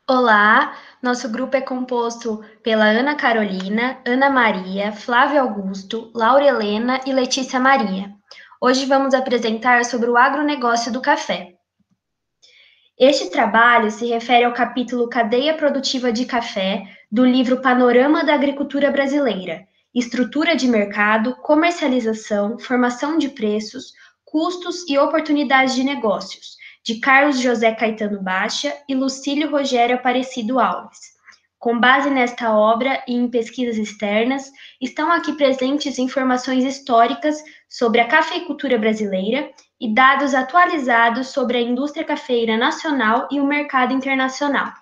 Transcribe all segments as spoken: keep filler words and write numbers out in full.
Olá, nosso grupo é composto pela Ana Carolina, Ana Maria, Flávio Augusto, Laura Helena e Letícia Maria. Hoje vamos apresentar sobre o agronegócio do café. Este trabalho se refere ao capítulo Cadeia Produtiva de Café do livro Panorama da Agricultura Brasileira: Estrutura de mercado, comercialização, formação de preços, custos e oportunidades de negócios, de Carlos José Caetano Baixa e Lucílio Rogério Aparecido Alves. Com base nesta obra e em pesquisas externas, estão aqui presentes informações históricas sobre a cafeicultura brasileira e dados atualizados sobre a indústria cafeeira nacional e o mercado internacional.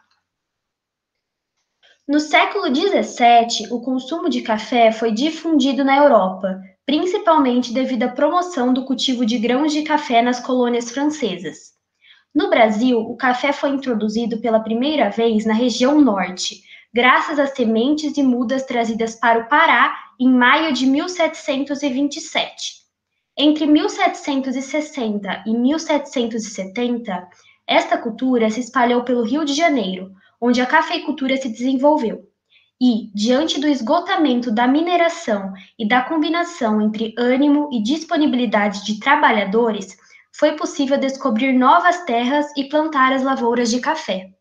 No século dezessete, o consumo de café foi difundido na Europa, principalmente devido à promoção do cultivo de grãos de café nas colônias francesas. No Brasil, o café foi introduzido pela primeira vez na região norte, graças às sementes e mudas trazidas para o Pará em maio de mil setecentos e vinte e sete. Entre mil setecentos e sessenta e mil setecentos e setenta, esta cultura se espalhou pelo Rio de Janeiro, onde a cafeicultura se desenvolveu. E, diante do esgotamento da mineração e da combinação entre ânimo e disponibilidade de trabalhadores, foi possível descobrir novas terras e plantar as lavouras de café.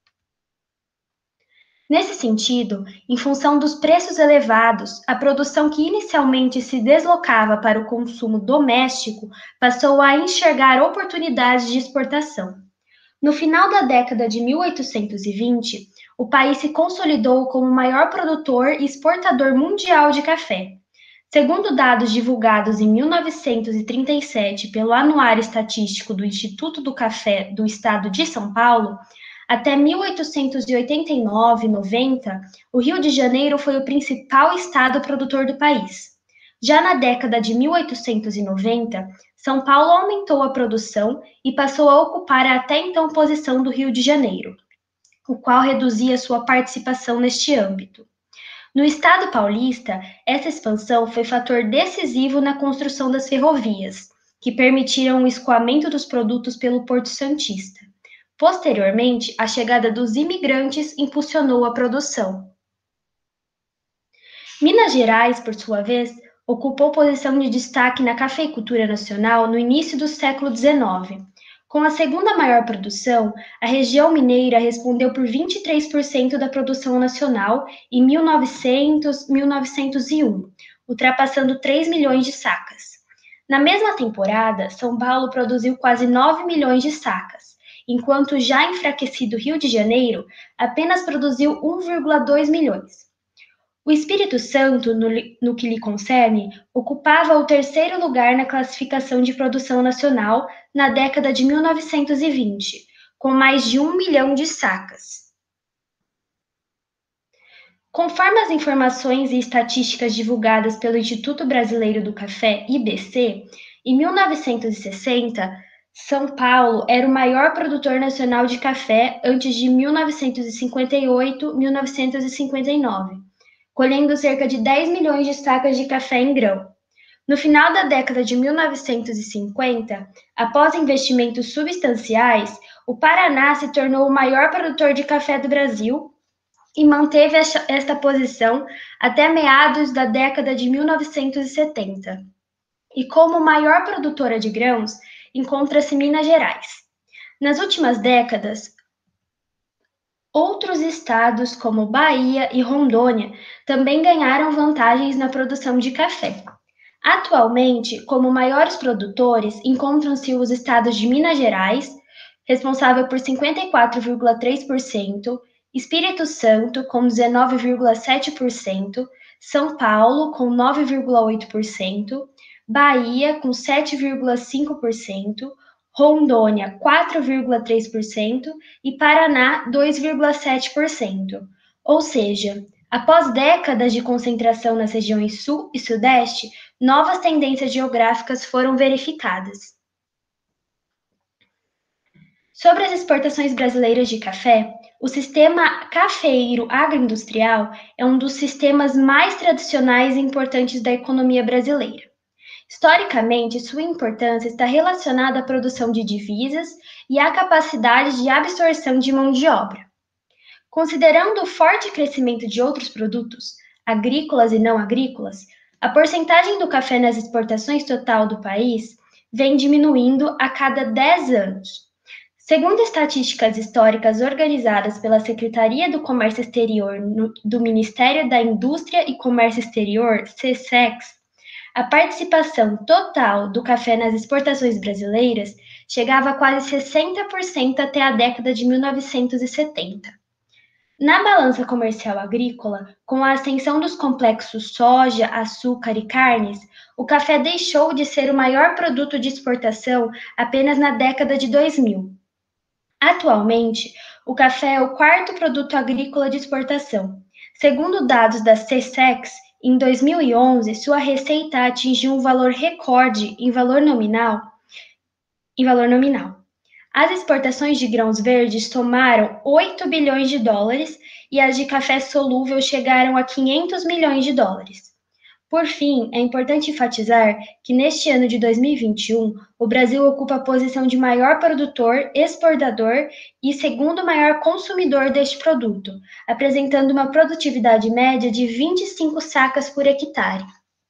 Nesse sentido, em função dos preços elevados, a produção que inicialmente se deslocava para o consumo doméstico passou a enxergar oportunidades de exportação. No final da década de mil oitocentos e vinte, o país se consolidou como o maior produtor e exportador mundial de café. Segundo dados divulgados em mil novecentos e trinta e sete pelo Anuário Estatístico do Instituto do Café do Estado de São Paulo, até mil oitocentos e oitenta e nove, noventa, o Rio de Janeiro foi o principal estado produtor do país. Já na década de mil oitocentos e noventa, São Paulo aumentou a produção e passou a ocupar a até então posição do Rio de Janeiro, o qual reduzia sua participação neste âmbito. No estado paulista, essa expansão foi fator decisivo na construção das ferrovias, que permitiram o escoamento dos produtos pelo Porto Santista. Posteriormente, a chegada dos imigrantes impulsionou a produção. Minas Gerais, por sua vez, ocupou posição de destaque na cafeicultura nacional no início do século dezenove. Com a segunda maior produção, a região mineira respondeu por vinte e três por cento da produção nacional em mil e novecentos, mil novecentos e um, ultrapassando três milhões de sacas. Na mesma temporada, São Paulo produziu quase nove milhões de sacas, enquanto o já enfraquecido Rio de Janeiro apenas produziu um vírgula dois milhões. O Espírito Santo, no, no que lhe concerne, ocupava o terceiro lugar na classificação de produção nacional na década de mil novecentos e vinte, com mais de um milhão de sacas. Conforme as informações e estatísticas divulgadas pelo Instituto Brasileiro do Café, I B C, em mil novecentos e sessenta, São Paulo era o maior produtor nacional de café antes de mil novecentos e cinquenta e oito, mil novecentos e cinquenta e nove, colhendo cerca de dez milhões de sacas de café em grão. No final da década de mil novecentos e cinquenta, após investimentos substanciais, o Paraná se tornou o maior produtor de café do Brasil e manteve esta posição até meados da década de mil novecentos e setenta. E como maior produtora de grãos, encontra-se Minas Gerais. Nas últimas décadas, outros estados, como Bahia e Rondônia, também ganharam vantagens na produção de café. Atualmente, como maiores produtores, encontram-se os estados de Minas Gerais, responsável por cinquenta e quatro vírgula três por cento, Espírito Santo, com dezenove vírgula sete por cento, São Paulo, com nove vírgula oito por cento, Bahia, com sete vírgula cinco por cento, Rondônia, quatro vírgula três por cento e Paraná, dois vírgula sete por cento. Ou seja, após décadas de concentração nas regiões Sul e Sudeste, novas tendências geográficas foram verificadas. Sobre as exportações brasileiras de café, o sistema cafeeiro agroindustrial é um dos sistemas mais tradicionais e importantes da economia brasileira. Historicamente, sua importância está relacionada à produção de divisas e à capacidade de absorção de mão de obra. Considerando o forte crescimento de outros produtos, agrícolas e não agrícolas, a porcentagem do café nas exportações total do país vem diminuindo a cada dez anos. Segundo estatísticas históricas organizadas pela Secretaria do Comércio Exterior do Ministério da Indústria e Comércio Exterior, SECEX, a participação total do café nas exportações brasileiras chegava a quase sessenta por cento até a década de mil novecentos e setenta. Na balança comercial agrícola, com a ascensão dos complexos soja, açúcar e carnes, o café deixou de ser o maior produto de exportação apenas na década de dois mil. Atualmente, o café é o quarto produto agrícola de exportação. Segundo dados da SECEX, em dois mil e onze, sua receita atingiu um valor recorde em valor nominal. Em valor nominal. As exportações de grãos verdes somaram oito bilhões de dólares e as de café solúvel chegaram a quinhentos milhões de dólares. Por fim, é importante enfatizar que neste ano de dois mil e vinte e um, o Brasil ocupa a posição de maior produtor, exportador e segundo maior consumidor deste produto, apresentando uma produtividade média de vinte e cinco sacas por hectare.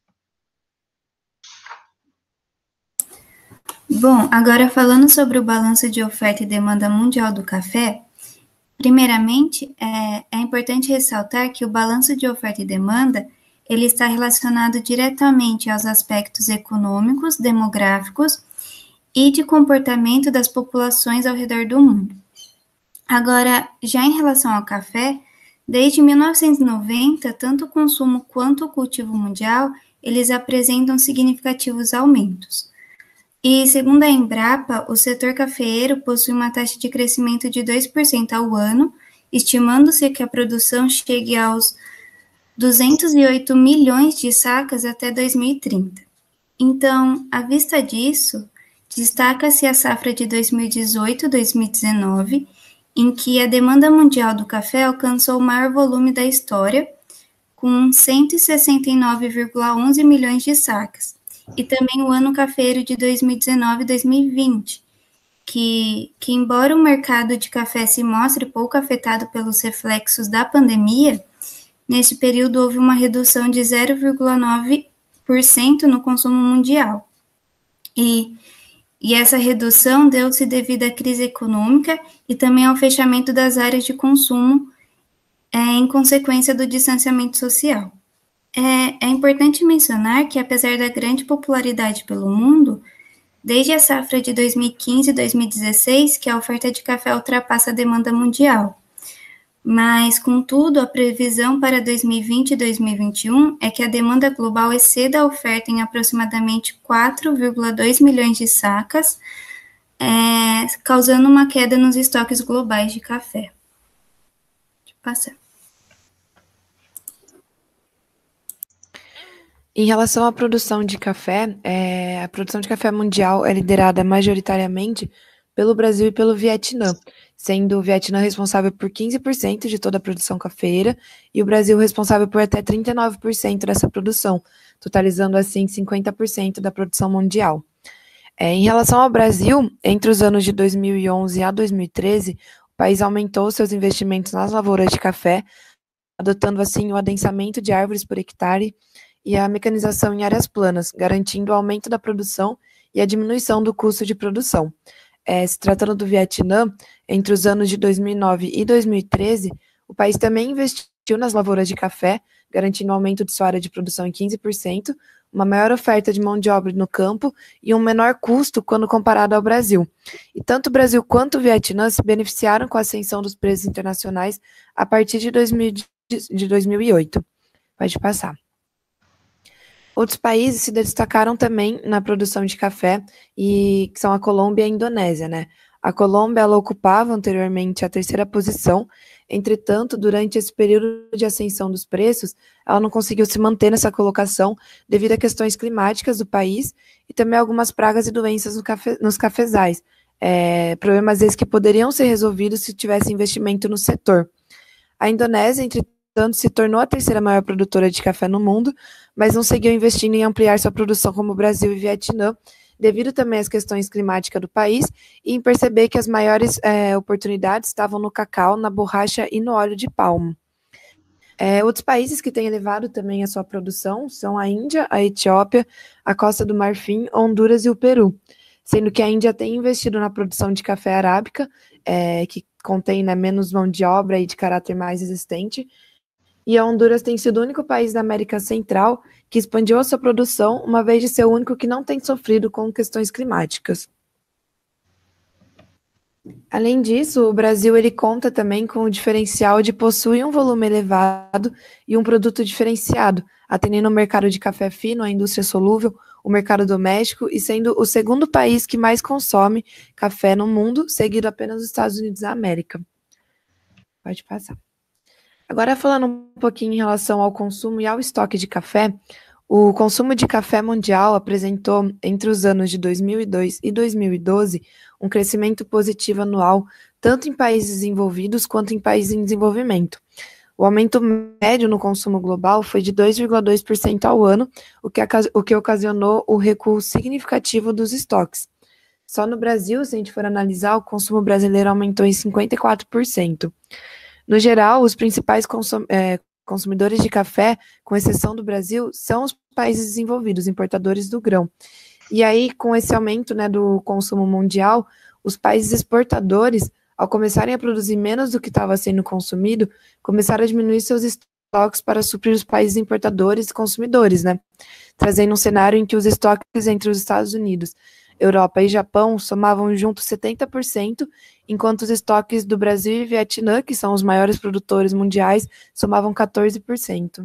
Bom, agora falando sobre o balanço de oferta e demanda mundial do café, primeiramente, é, é importante ressaltar que o balanço de oferta e demanda ele está relacionado diretamente aos aspectos econômicos, demográficos e de comportamento das populações ao redor do mundo. Agora, já em relação ao café, desde mil novecentos e noventa, tanto o consumo quanto o cultivo mundial, eles apresentam significativos aumentos. E, segundo a Embrapa, o setor cafeeiro possui uma taxa de crescimento de dois por cento ao ano, estimando-se que a produção chegue aos duzentos e oito milhões de sacas até dois mil e trinta. Então, à vista disso, destaca-se a safra de dois mil e dezoito a dois mil e dezenove, em que a demanda mundial do café alcançou o maior volume da história, com cento e sessenta e nove vírgula onze milhões de sacas, e também o ano cafeiro de dois mil e dezenove a dois mil e vinte, que, que embora o mercado de café se mostre pouco afetado pelos reflexos da pandemia, neste período houve uma redução de zero vírgula nove por cento no consumo mundial. E, e essa redução deu-se devido à crise econômica e também ao fechamento das áreas de consumo é, em consequência do distanciamento social. É, é importante mencionar que, apesar da grande popularidade pelo mundo, desde a safra de dois mil e quinze e dois mil e dezesseis, que a oferta de café ultrapassa a demanda mundial. Mas, contudo, a previsão para dois mil e vinte e dois mil e vinte e um é que a demanda global exceda a oferta em aproximadamente quatro vírgula dois milhões de sacas, é, causando uma queda nos estoques globais de café. Deixa eu passar. Em relação à produção de café, é, a produção de café mundial é liderada majoritariamente pelo Brasil e pelo Vietnã, sendo o Vietnã responsável por quinze por cento de toda a produção cafeeira e o Brasil responsável por até trinta e nove por cento dessa produção, totalizando assim cinquenta por cento da produção mundial. É, em relação ao Brasil, entre os anos de dois mil e onze a dois mil e treze, o país aumentou seus investimentos nas lavouras de café, adotando assim o adensamento de árvores por hectare e a mecanização em áreas planas, garantindo o aumento da produção e a diminuição do custo de produção. É, se tratando do Vietnã, entre os anos de dois mil e nove e dois mil e treze, o país também investiu nas lavouras de café, garantindo um aumento de sua área de produção em quinze por cento, uma maior oferta de mão de obra no campo e um menor custo quando comparado ao Brasil. E tanto o Brasil quanto o Vietnã se beneficiaram com a ascensão dos preços internacionais a partir de, dois mil, de dois mil e oito. Pode passar. Outros países se destacaram também na produção de café, e que são a Colômbia e a Indonésia, né? A Colômbia, ela ocupava anteriormente a terceira posição, entretanto, durante esse período de ascensão dos preços, ela não conseguiu se manter nessa colocação devido a questões climáticas do país e também algumas pragas e doenças no cafe, nos cafezais, é, problemas esses que poderiam ser resolvidos se tivesse investimento no setor. A Indonésia, entretanto, Tanto se tornou a terceira maior produtora de café no mundo, mas não seguiu investindo em ampliar sua produção como o Brasil e Vietnã, devido também às questões climáticas do país e em perceber que as maiores é, oportunidades estavam no cacau, na borracha e no óleo de palma. É, outros países que têm elevado também a sua produção são a Índia, a Etiópia, a Costa do Marfim, Honduras e o Peru, sendo que a Índia tem investido na produção de café arábica, é, que contém, né, menos mão de obra e de caráter mais resistente, e a Honduras tem sido o único país da América Central que expandiu a sua produção, uma vez de ser o único que não tem sofrido com questões climáticas. Além disso, o Brasil ele conta também com o diferencial de possuir um volume elevado e um produto diferenciado, atendendo o mercado de café fino, a indústria solúvel, o mercado doméstico e sendo o segundo país que mais consome café no mundo, seguido apenas dos Estados Unidos da América. Pode passar. Agora, falando um pouquinho em relação ao consumo e ao estoque de café, o consumo de café mundial apresentou, entre os anos de dois mil e dois e dois mil e doze, um crescimento positivo anual, tanto em países desenvolvidos quanto em países em desenvolvimento. O aumento médio no consumo global foi de dois vírgula dois por cento ao ano, o que, o que ocasionou o recuo significativo dos estoques. Só no Brasil, se a gente for analisar, o consumo brasileiro aumentou em cinquenta e quatro por cento. No geral, os principais consum é, consumidores de café, com exceção do Brasil, são os países desenvolvidos, importadores do grão. E aí, com esse aumento, né, do consumo mundial, os países exportadores, ao começarem a produzir menos do que estava sendo consumido, começaram a diminuir seus estoques para suprir os países importadores e consumidores, né? Trazendo um cenário em que os estoques entre os Estados Unidos, Europa e Japão somavam juntos setenta por cento, enquanto os estoques do Brasil e Vietnã, que são os maiores produtores mundiais, somavam quatorze por cento.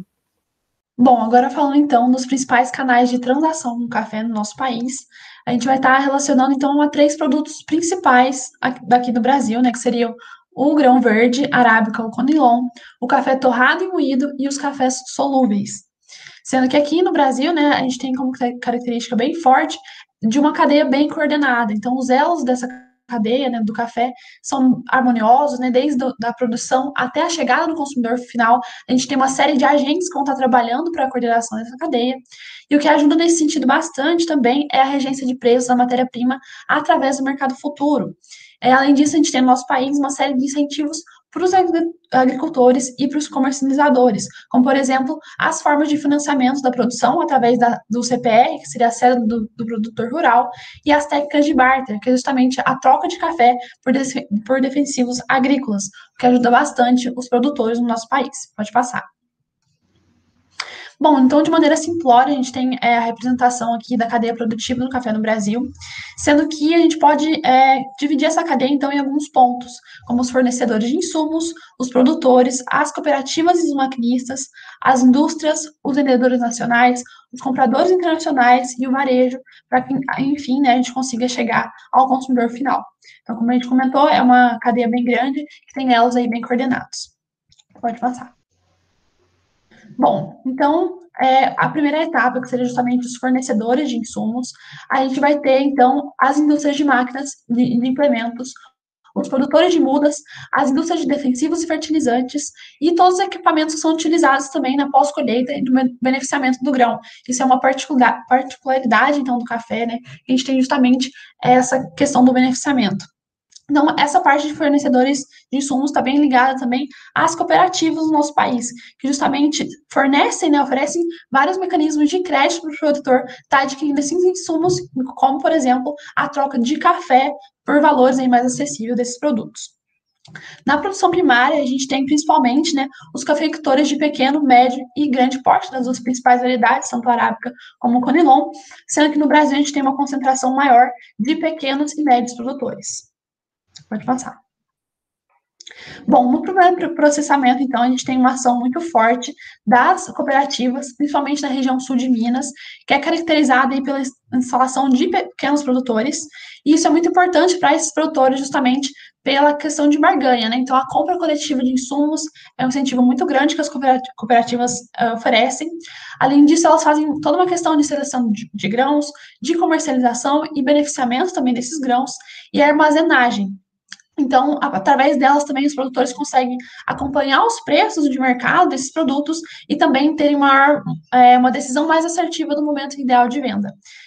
Bom, agora falando então dos principais canais de transação com café no nosso país, a gente vai estar relacionando então a três produtos principais daqui do Brasil, né, que seriam o grão verde, arábica ou conilon, o café torrado e moído e os cafés solúveis. Sendo que aqui no Brasil, né, a gente tem como característica bem forte de uma cadeia bem coordenada. Então, os elos dessa cadeia, né, do café são harmoniosos, né, desde a produção até a chegada do consumidor final. A gente tem uma série de agentes que vão estar trabalhando para a coordenação dessa cadeia. E o que ajuda nesse sentido bastante também é a regência de preços da matéria-prima através do mercado futuro. É, além disso, a gente tem no nosso país uma série de incentivos para os agricultores e para os comercializadores, como, por exemplo, as formas de financiamento da produção através da, do C P R, que seria a cédula do, do produtor rural, e as técnicas de barter, que é justamente a troca de café por, por defensivos agrícolas, o que ajuda bastante os produtores no nosso país. Pode passar. Bom, então, de maneira simplória, a gente tem é, a representação aqui da cadeia produtiva do café no Brasil, sendo que a gente pode é, dividir essa cadeia, então, em alguns pontos, como os fornecedores de insumos, os produtores, as cooperativas e os maquinistas, as indústrias, os vendedores nacionais, os compradores internacionais e o varejo, para que, enfim, né, a gente consiga chegar ao consumidor final. Então, como a gente comentou, é uma cadeia bem grande, que tem elos aí bem coordenados. Pode passar. Bom, então, é, a primeira etapa, que seria justamente os fornecedores de insumos, a gente vai ter, então, as indústrias de máquinas, de, de implementos, os produtores de mudas, as indústrias de defensivos e fertilizantes, e todos os equipamentos que são utilizados também na pós-colheita e no beneficiamento do grão. Isso é uma particularidade, então, do café, né? A gente tem justamente essa questão do beneficiamento. Então, essa parte de fornecedores de insumos está bem ligada também às cooperativas do nosso país, que justamente fornecem, né, oferecem vários mecanismos de crédito para o produtor estar adquirindo esses insumos, como, por exemplo, a troca de café por valores aí mais acessíveis desses produtos. Na produção primária, a gente tem principalmente, né, os cafeicultores de pequeno, médio e grande porte das duas principais variedades, tanto a arábica como o conilon, sendo que no Brasil a gente tem uma concentração maior de pequenos e médios produtores. Pode passar. Bom, no primeiro processamento, então, a gente tem uma ação muito forte das cooperativas, principalmente na região sul de Minas, que é caracterizada aí pela instalação de pequenos produtores, e isso é muito importante para esses produtores, justamente pela questão de barganha, né? Então, a compra coletiva de insumos é um incentivo muito grande que as cooperativas uh, oferecem. Além disso, elas fazem toda uma questão de seleção de, de grãos, de comercialização e beneficiamento também desses grãos, e armazenagem. Então, através delas também os produtores conseguem acompanhar os preços de mercado desses produtos e também terem uma, é, uma decisão mais assertiva do momento ideal de venda.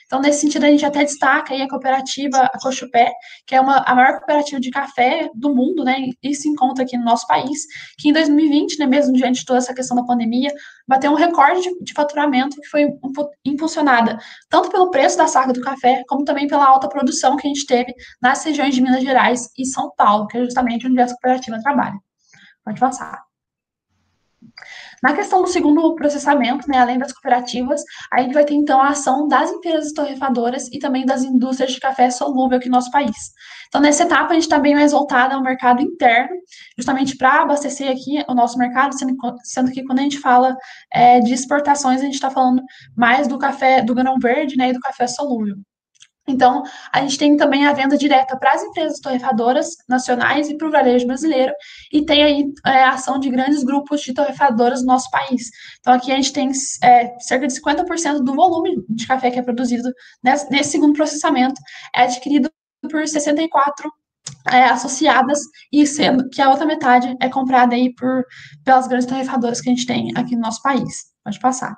Então, nesse sentido, a gente até destaca aí a cooperativa, a Cochupé, que é uma, a maior cooperativa de café do mundo, né, e se encontra aqui no nosso país, que em dois mil e vinte, né, mesmo diante de toda essa questão da pandemia, bateu um recorde de, de faturamento que foi impulsionada tanto pelo preço da saca do café, como também pela alta produção que a gente teve nas regiões de Minas Gerais e São Paulo, que é justamente onde essa cooperativa trabalha. Pode passar. Na questão do segundo processamento, né, além das cooperativas, a gente vai ter, então, a ação das empresas torrefadoras e também das indústrias de café solúvel aqui no nosso país. Então, nessa etapa, a gente está bem mais voltada ao mercado interno, justamente para abastecer aqui o nosso mercado, sendo, sendo que quando a gente fala é, de exportações, a gente está falando mais do café, do grão verde, né, e do café solúvel. Então, a gente tem também a venda direta para as empresas torrefadoras nacionais e para o varejo brasileiro, e tem aí é, a ação de grandes grupos de torrefadoras no nosso país. Então, aqui a gente tem é, cerca de cinquenta por cento do volume de café que é produzido nesse, nesse segundo processamento, é adquirido por sessenta e quatro é, associadas, e sendo que a outra metade é comprada aí por, pelas grandes torrefadoras que a gente tem aqui no nosso país. Pode passar.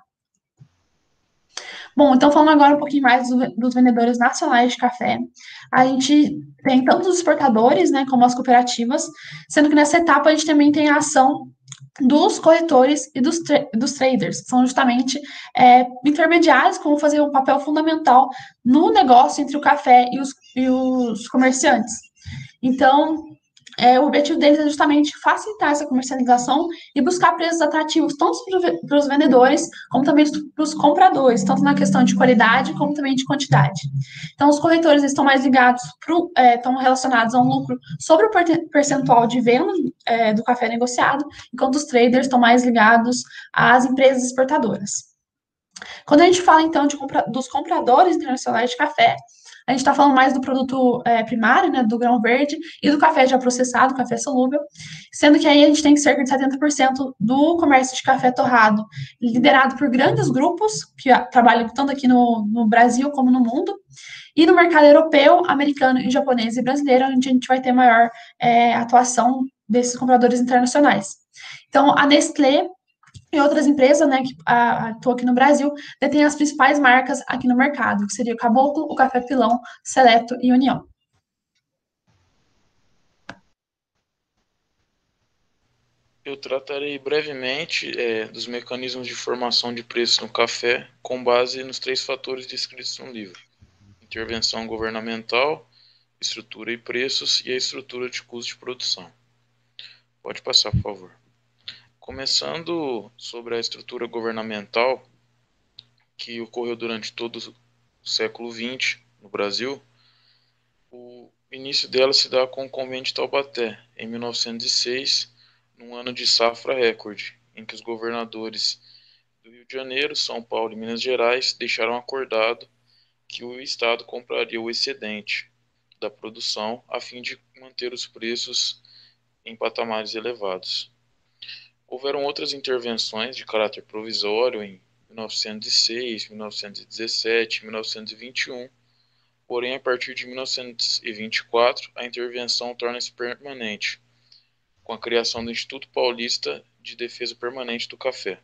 Bom, então falando agora um pouquinho mais do, dos vendedores nacionais de café, a gente tem tanto os exportadores, né, como as cooperativas, sendo que nessa etapa a gente também tem a ação dos corretores e dos, tra dos traders, que são justamente é, intermediários que vão fazer um papel fundamental no negócio entre o café e os, e os comerciantes. Então, é, o objetivo deles é justamente facilitar essa comercialização e buscar preços atrativos tanto para os vendedores como também para os compradores, tanto na questão de qualidade como também de quantidade. Então, os corretores estão mais ligados, pro, é, estão relacionados a um lucro sobre o percentual de venda é, do café negociado, enquanto os traders estão mais ligados às empresas exportadoras. Quando a gente fala, então, de compra, dos compradores internacionais de café, a gente está falando mais do produto é, primário, né, do grão verde, e do café já processado, café solúvel, sendo que aí a gente tem cerca de setenta por cento do comércio de café torrado liderado por grandes grupos, que trabalham tanto aqui no, no Brasil como no mundo, e no mercado europeu, americano, e japonês e brasileiro, onde a gente vai ter maior é, atuação desses compradores internacionais. Então, a Nestlé e outras empresas, né, que atuam aqui no Brasil, detêm as principais marcas aqui no mercado, que seria o Caboclo, o Café Pilão, Seleto e União. Eu tratarei brevemente é, dos mecanismos de formação de preço no café, com base nos três fatores descritos no livro: intervenção governamental, estrutura e preços e a estrutura de custo de produção. Pode passar, por favor. Começando sobre a estrutura governamental, que ocorreu durante todo o século vinte no Brasil, o início dela se dá com o Convênio de Taubaté, em mil novecentos e seis, num ano de safra recorde, em que os governadores do Rio de Janeiro, São Paulo e Minas Gerais deixaram acordado que o Estado compraria o excedente da produção a fim de manter os preços em patamares elevados. Houveram outras intervenções de caráter provisório em mil novecentos e seis, mil novecentos e dezessete, mil novecentos e vinte e um, porém, a partir de mil novecentos e vinte e quatro, a intervenção torna-se permanente, com a criação do Instituto Paulista de Defesa Permanente do Café.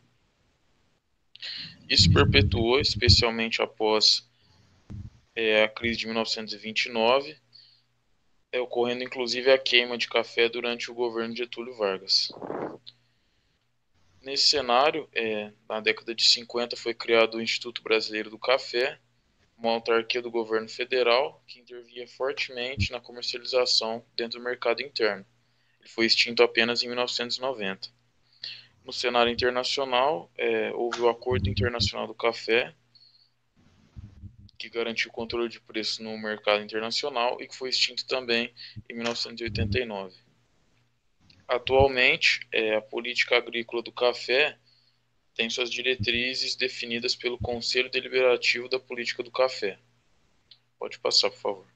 Isso perpetuou, especialmente após é, a crise de mil novecentos e vinte e nove, é, ocorrendo inclusive a queima de café durante o governo de Getúlio Vargas. Nesse cenário, é, na década de cinquenta, foi criado o Instituto Brasileiro do Café, uma autarquia do governo federal que intervia fortemente na comercialização dentro do mercado interno. Ele foi extinto apenas em mil novecentos e noventa. No cenário internacional, é, houve o Acordo Internacional do Café, que garantiu o controle de preços no mercado internacional e que foi extinto também em mil novecentos e oitenta e nove. Atualmente, é, a política agrícola do café tem suas diretrizes definidas pelo Conselho Deliberativo da Política do Café. Pode passar, por favor.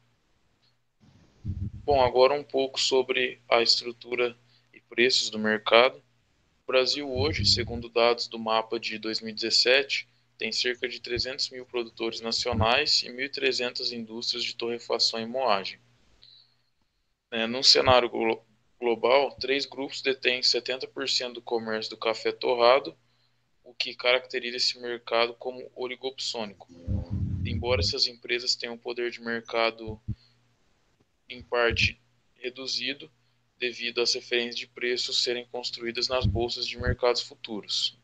Bom, agora um pouco sobre a estrutura e preços do mercado. O Brasil hoje, segundo dados do mapa de dois mil e dezessete, tem cerca de trezentos mil produtores nacionais e mil e trezentas indústrias de torrefação e moagem. É, num cenário glo- global, três grupos detêm setenta por cento do comércio do café torrado, o que caracteriza esse mercado como oligopsônico. embora essas empresas tenham um poder de mercado, em parte, reduzido, devido às referências de preços serem construídas nas bolsas de mercados futuros.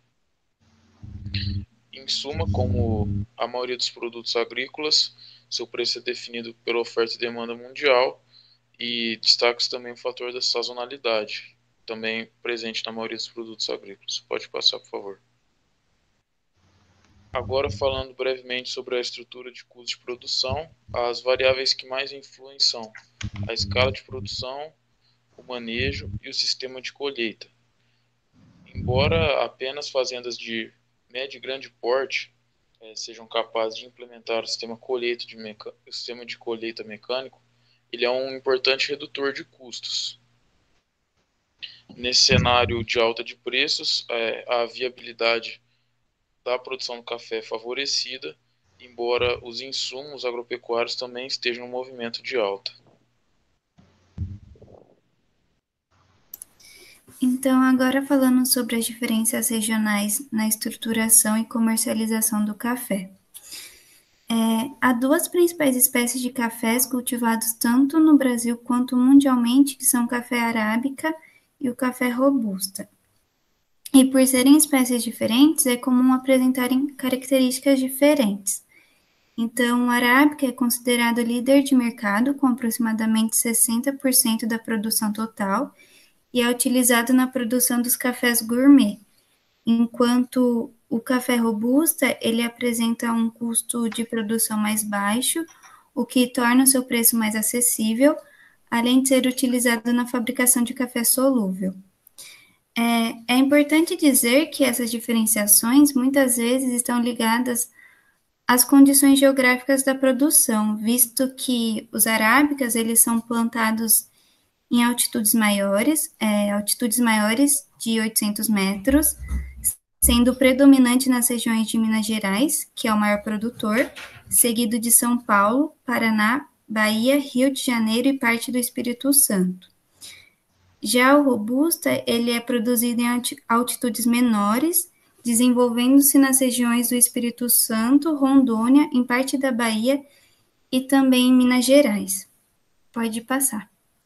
Em suma, como a maioria dos produtos agrícolas, seu preço é definido pela oferta e demanda mundial, e destaca-se também o fator da sazonalidade, também presente na maioria dos produtos agrícolas. Pode passar, por favor. Agora, falando brevemente sobre a estrutura de custo de produção, as variáveis que mais influem são a escala de produção, o manejo e o sistema de colheita. Embora apenas fazendas de médio e grande porte eh, sejam capazes de implementar o sistema, colheita de meca... o sistema de colheita mecânico, ele é um importante redutor de custos. Nesse cenário de alta de preços, eh, a viabilidade da produção do café é favorecida, embora os insumos agropecuários também estejam em movimento de alta. Então, agora falando sobre as diferenças regionais na estruturação e comercialização do café. É, há duas principais espécies de cafés cultivados tanto no Brasil quanto mundialmente, que são o café arábica e o café robusta. E por serem espécies diferentes, é comum apresentarem características diferentes. Então, o arábica é considerado líder de mercado, com aproximadamente sessenta por cento da produção total, e é utilizado na produção dos cafés gourmet, enquanto o café robusta ele apresenta um custo de produção mais baixo, o que torna o seu preço mais acessível, além de ser utilizado na fabricação de café solúvel. É, é importante dizer que essas diferenciações muitas vezes estão ligadas às condições geográficas da produção, visto que os arábicas eles são plantados em altitudes maiores, é, altitudes maiores de oitocentos metros, sendo predominante nas regiões de Minas Gerais, que é o maior produtor, seguido de São Paulo, Paraná, Bahia, Rio de Janeiro e parte do Espírito Santo. Já o robusta, ele é produzido em altitudes menores, desenvolvendo-se nas regiões do Espírito Santo, Rondônia, em parte da Bahia e também em Minas Gerais. Pode passar.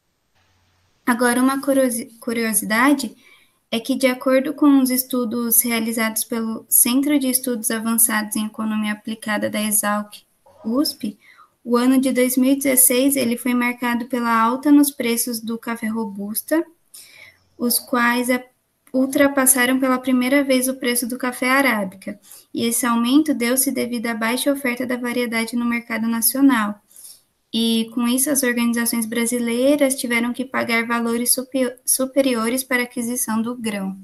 Agora, uma curiosidade é que, de acordo com os estudos realizados pelo Centro de Estudos Avançados em Economia Aplicada da Exalc U S P, o ano de dois mil e dezesseis ele foi marcado pela alta nos preços do café robusta, os quais ultrapassaram pela primeira vez o preço do café arábica, e esse aumento deu-se devido à baixa oferta da variedade no mercado nacional. E, com isso, as organizações brasileiras tiveram que pagar valores super, superiores para a aquisição do grão.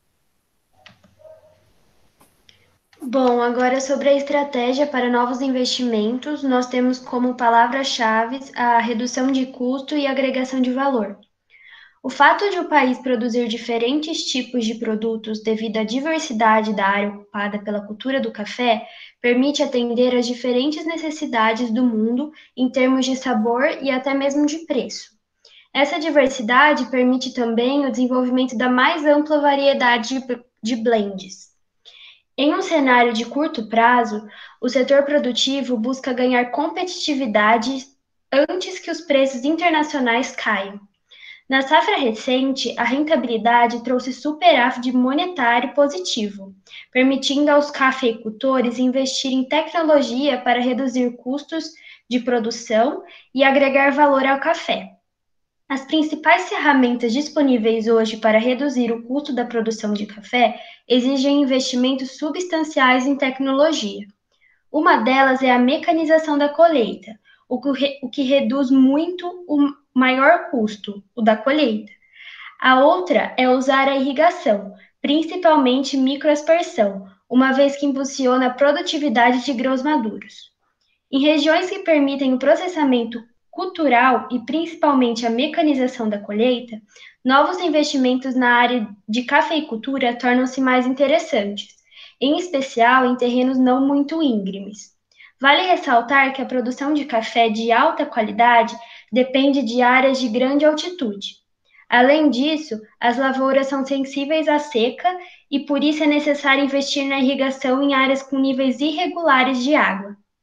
Bom, agora sobre a estratégia para novos investimentos, nós temos como palavra-chave a redução de custo e agregação de valor. O fato de o país produzir diferentes tipos de produtos devido à diversidade da área ocupada pela cultura do café permite atender às diferentes necessidades do mundo em termos de sabor e até mesmo de preço. Essa diversidade permite também o desenvolvimento da mais ampla variedade de blends. Em um cenário de curto prazo, o setor produtivo busca ganhar competitividade antes que os preços internacionais caiam. Na safra recente, a rentabilidade trouxe superávit monetário positivo, permitindo aos cafeicultores investir em tecnologia para reduzir custos de produção e agregar valor ao café. As principais ferramentas disponíveis hoje para reduzir o custo da produção de café exigem investimentos substanciais em tecnologia. Uma delas é a mecanização da colheita, o que, re, o que reduz muito o maior custo, o da colheita. A outra é usar a irrigação, principalmente microaspersão, uma vez que impulsiona a produtividade de grãos maduros. Em regiões que permitem o processamento cultural e principalmente a mecanização da colheita, novos investimentos na área de cafeicultura tornam-se mais interessantes, em especial em terrenos não muito íngremes. Vale ressaltar que a produção de café de alta qualidade depende de áreas de grande altitude. Além disso, as lavouras são sensíveis à seca e por isso é necessário investir na irrigação em áreas com níveis irregulares de água.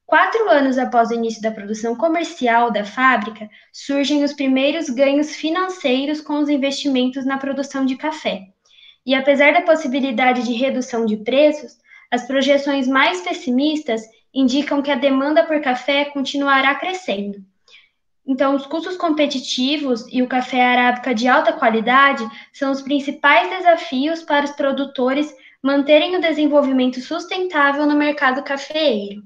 Quatro anos após o início da produção comercial da fábrica, surgem os primeiros ganhos financeiros com os investimentos na produção de café. E apesar da possibilidade de redução de preços, as projeções mais pessimistas indicam que a demanda por café continuará crescendo. Então, os custos competitivos e o café arábica de alta qualidade são os principais desafios para os produtores manterem o desenvolvimento sustentável no mercado cafeeiro.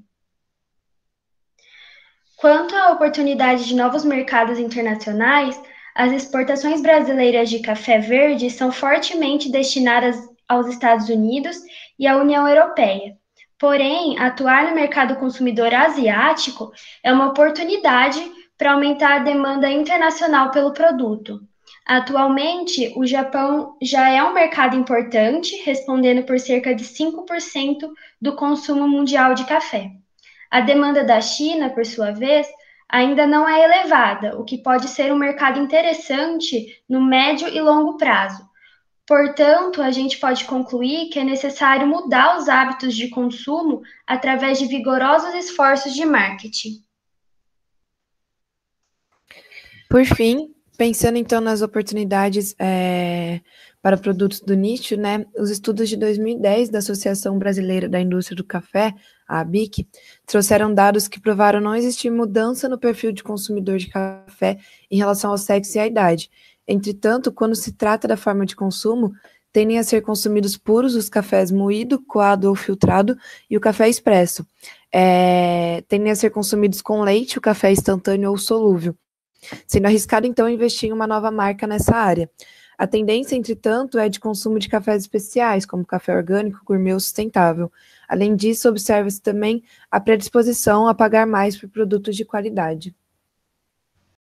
Quanto à oportunidade de novos mercados internacionais, as exportações brasileiras de café verde são fortemente destinadas aos Estados Unidos e à União Europeia. Porém, atuar no mercado consumidor asiático é uma oportunidade para aumentar a demanda internacional pelo produto. Atualmente, o Japão já é um mercado importante, respondendo por cerca de cinco por cento do consumo mundial de café. A demanda da China, por sua vez, ainda não é elevada, o que pode ser um mercado interessante no médio e longo prazo. Portanto, a gente pode concluir que é necessário mudar os hábitos de consumo através de vigorosos esforços de marketing. Por fim, pensando então nas oportunidades é, para produtos do nicho, né, os estudos de dois mil e dez da Associação Brasileira da Indústria do Café, a ABIC, trouxeram dados que provaram não existir mudança no perfil de consumidor de café em relação ao sexo e à idade. Entretanto, quando se trata da forma de consumo, tendem a ser consumidos puros os cafés moído, coado ou filtrado e o café expresso. É, tendem a ser consumidos com leite, o café instantâneo ou solúvel, sendo arriscado, então, investir em uma nova marca nessa área. A tendência, entretanto, é de consumo de cafés especiais, como café orgânico, gourmet ou sustentável. Além disso, observa-se também a predisposição a pagar mais por produtos de qualidade.